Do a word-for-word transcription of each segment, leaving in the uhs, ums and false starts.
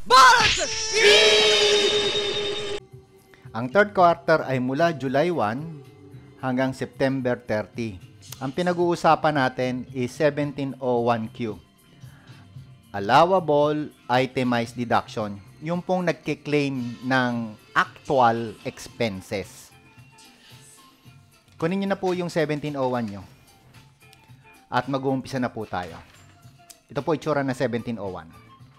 Ang third quarter ay mula July first hanggang September thirty. Ang pinag-uusapan natin is seventeen oh one Q. Allowable Itemized Deduction. Yung pong nagkiklaim ng actual expenses. Kunin nyo na po yung seventeen oh one nyo. At mag-uumpisa na po tayo. Ito po itsura na seventeen oh one.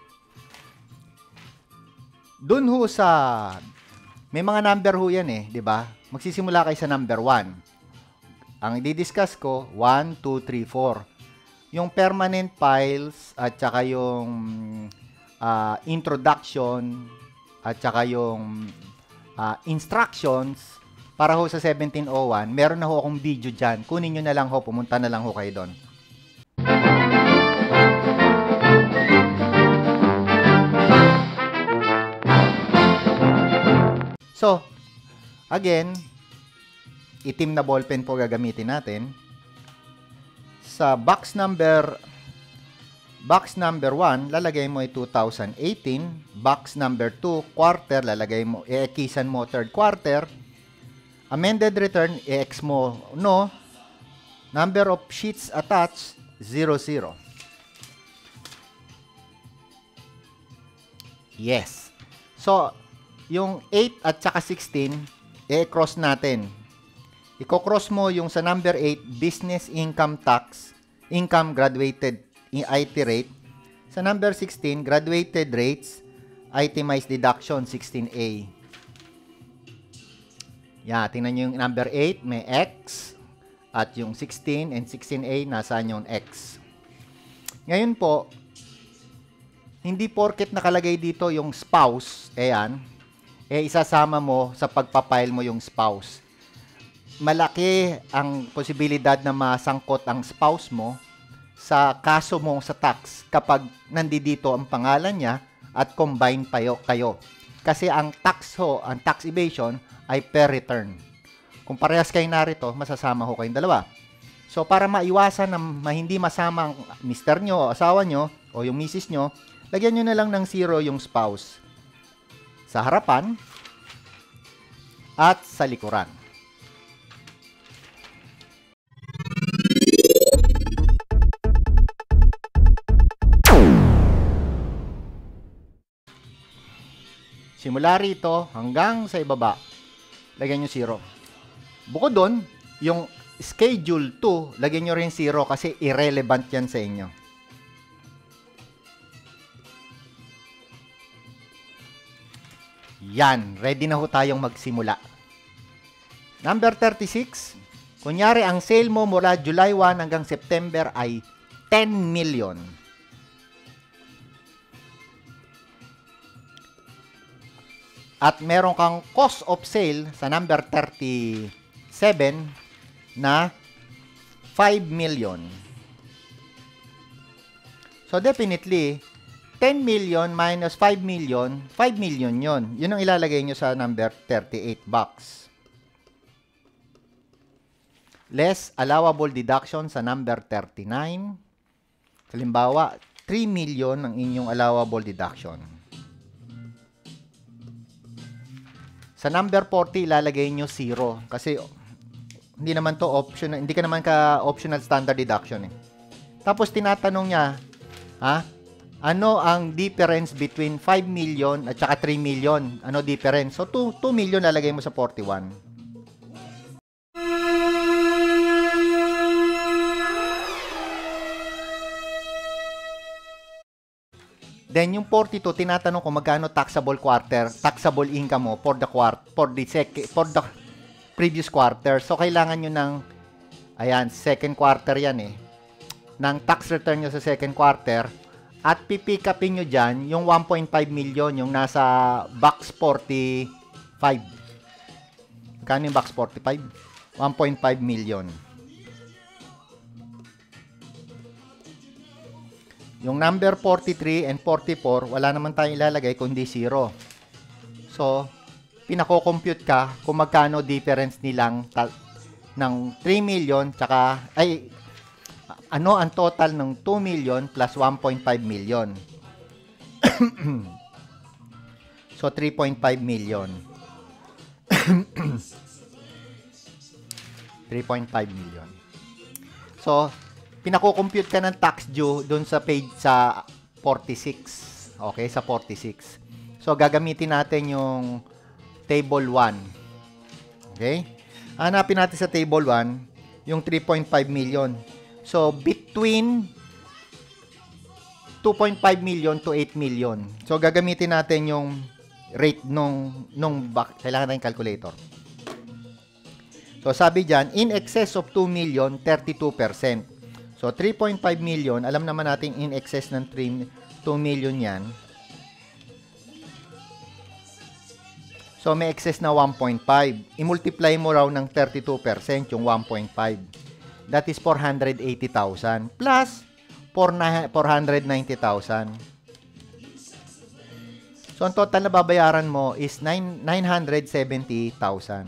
Doon ho sa... May mga number ho yan eh, di ba? Magsisimula kayo sa number one. Ang i-discuss ko, one, two, three, four. Yung permanent files at saka yung uh, introduction at saka yung uh, instructions para ho sa seventeen oh one. Meron na ho akong video dyan. Kunin nyo na lang ho, pumunta na lang ho kayo doon. So, again, itim na ballpen po gagamitin natin. Sa box number box number one, lalagay mo ay two thousand eighteen. Box number two, quarter, lalagay mo, i-ekisan mo third quarter. Amended return, i-ex mo no. Number of sheets attached, zero, zero. Yes. So, yung eight at saka sixteen, i-cross natin. Iko-cross mo yung sa number eight, business income tax, income graduated I T rate. Sa number sixteen, graduated rates, itemized deduction, sixteen A. Yan, tingnan nyo yung number eight, may X. At yung sixteen and sixteen A, nasaan yung X. Ngayon po, hindi porket nakalagay dito yung spouse, ayan, eh isasama mo sa pagpapile mo yung spouse. Malaki ang posibilidad na masangkot ang spouse mo sa kaso mo sa tax kapag nandito ang pangalan niya at combine payo kayo. Kasi ang tax ho, ang tax evasion ay per return. Kung parehas kayo narito, masasama ho kayong dalawa. So para maiwasan na hindi masama ang mister nyo o asawa nyo o yung misis nyo, lagyan nyo na lang ng zero yung spouse. Sa harapan at sa likuran. Simula rito hanggang sa ibaba, lagyan nyo zero. Bukod doon, yung schedule two, lagyan nyo rin zero kasi irrelevant yan sa inyo. Yan, ready na ho tayong magsimula. Number thirty-six, kunyari ang sale mo mula July first hanggang September ay ten million. At meron kang cost of sale sa number thirty-seven na five million. So definitely, ten million minus five million, five million yon. Yun ang ilalagay nyo sa number thirty-eight box. Less allowable deduction sa number thirty-nine. Halimbawa, three million ang inyong allowable deduction. Sa number forty, ilalagay nyo zero. Kasi hindi naman to optional, hindi ka naman ka optional standard deduction eh. Tapos tinatanong niya, ha? Ano ang difference between five million at saka three million? Ano difference? So, two million lalagay mo sa forty-one. Then, yung forty-two, tinatanong kung magkano taxable quarter, taxable income mo for the quarter, for the second, for the previous quarter. So, kailangan nyo ng, ayan, second quarter yan eh, ng tax return nyo sa second quarter. At pipick upin nyo dyan yung one point five million, yung nasa box forty-five. Kano yung box forty-five? one point five million. Yung number forty-three and forty-four, wala naman tayong ilalagay kundi zero. So, pinako-compute ka kung magkano difference nilang ng three million, tsaka, ay, ano ang total ng two million plus one point five million. So, three point five million. three point five million. So, pinako-compute ka ng tax due dun sa page sa forty-six. Okay, sa forty-six. So, gagamitin natin yung table one. Okay? Hanapin natin sa table one yung three point five million. So, between two point five million to eight million. So, gagamitin natin yung rate nung, nung back. Kailangan tayong calculator. So, sabi dyan, in excess of two million, thirty-two percent. So, three point five million, alam naman natin in excess ng two million yan. So, may excess na one point five. I-multiply mo raw ng thirty-two percent yung one point five. That is four hundred eighty thousand plus four hundred ninety thousand. So, ang total na babayaran mo is nine hundred seventy thousand.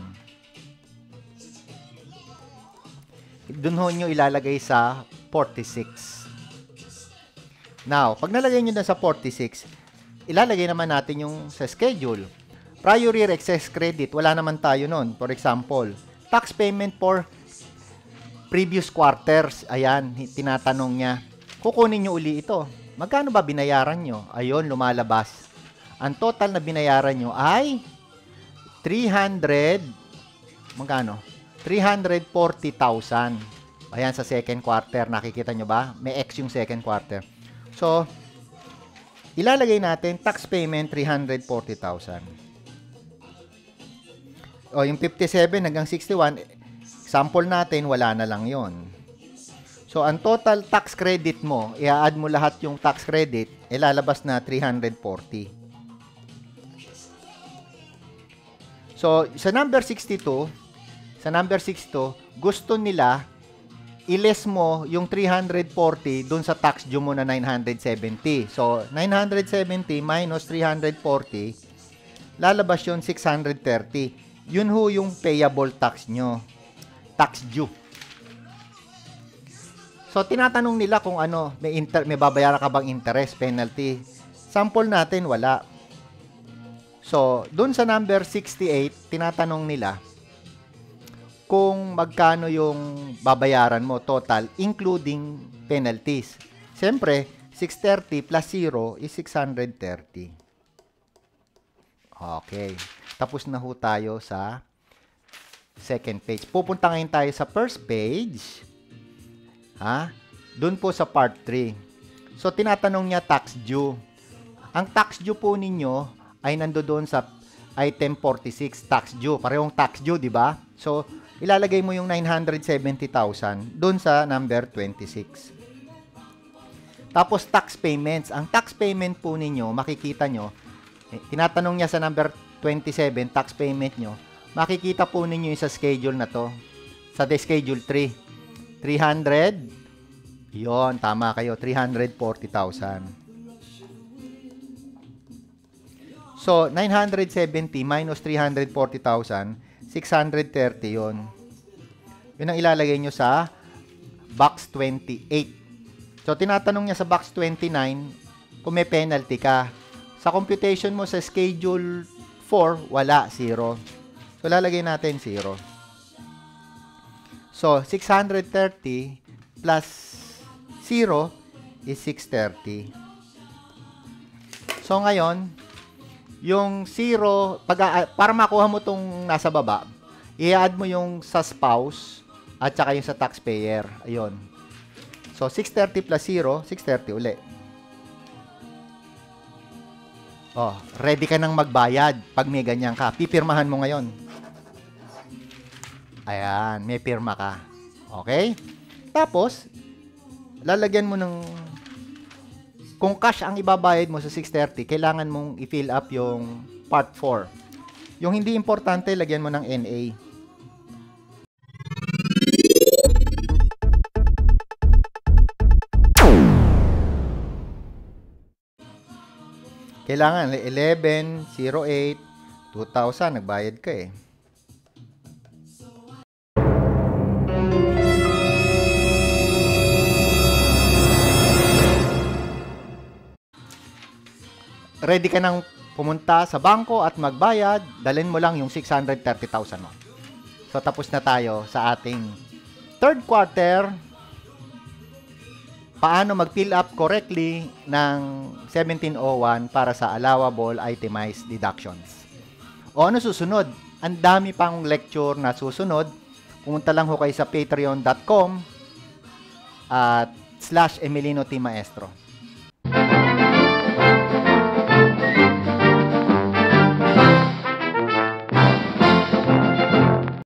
Doon ho nyo ilalagay sa forty-six. Now, pag nalagay nyo na sa forty-six, ilalagay naman natin yung sa schedule. Prior year excess credit, wala naman tayo nun. For example, tax payment for previous quarters. Ayan, tinatanong niya. Kukunin nyo uli ito. Magkano ba binayaran nyo? Ayun, lumalabas. Ang total na binayaran nyo ay three hundred, magkano? three hundred forty thousand. Ayan, sa second quarter. Nakikita nyo ba? May X yung second quarter. So, ilalagay natin tax payment three hundred forty thousand. O, yung fifty-seven hanggang sixty-one, sample natin, wala na lang yon. So, ang total tax credit mo, i-add mo lahat yung tax credit, ilalabas na three hundred forty. So, sa number sixty-two, sa number sixty-two, gusto nila, i-less mo yung three hundred forty dun sa tax due mo na nine hundred seventy. So, nine hundred seventy minus three hundred forty, lalabas yun six hundred thirty. Yun ho yung payable tax nyo. Tax due. So, tinatanong nila kung ano, may, inter may babayaran ka bang interest, penalty. Sample natin, wala. So, dun sa number sixty-eight, tinatanong nila kung magkano yung babayaran mo total, including penalties. Siyempre, six hundred thirty plus zero is six hundred thirty. Okay. Tapos na ho tayo sa second page. Pupunta ngayon tayo sa first page. Ha? Doon po sa part three. So, tinatanong niya tax due. Ang tax due po ninyo ay nandoon sa item forty-six, tax due. Parehong tax due, di ba? So, ilalagay mo yung nine hundred seventy thousand doon sa number twenty-six. Tapos, tax payments. Ang tax payment po ninyo, makikita nyo, eh, tinatanong niya sa number twenty-seven, tax payment nyo, makikita po ninyo yung sa schedule na to. Sa the schedule three. three hundred. Yon, tama kayo. three hundred forty thousand. So, nine hundred seventy minus three hundred forty thousand, six hundred thirty yon. Yun ang ilalagay nyo sa box twenty-eight. So, tinatanong niya sa box twenty-nine kung may penalty ka. Sa computation mo sa schedule four, wala, zero. So, lalagay natin zero. So, six hundred thirty plus zero is six hundred thirty. So, ngayon, yung zero, pag, para makuha mo itong nasa baba, i-add mo yung sa spouse at saka yung sa taxpayer. Ayun. So, six hundred thirty plus zero, six hundred thirty uli. Oh, ready ka nang magbayad pag may ganyan ka. Pipirmahan mo ngayon. Ayan, may pirma ka. Okay? Tapos, lalagyan mo ng, kung cash ang ibabayad mo sa six hundred thirty, kailangan mong i-fill up yung part four. Yung hindi importante, lagyan mo ng N A. Kailangan eleven oh eight two thousand, nagbayad ka eh. Ready ka nang pumunta sa bangko at magbayad, dalhin mo lang yung six hundred thirty thousand mo. So, tapos na tayo sa ating third quarter. Paano mag-fill up correctly ng seventeen oh one para sa Allowable Itemized Deductions. O ano susunod? Ang dami pang lecture na susunod. Pumunta lang ho kayo sa patreon dot com at slash Emilino T Maestro.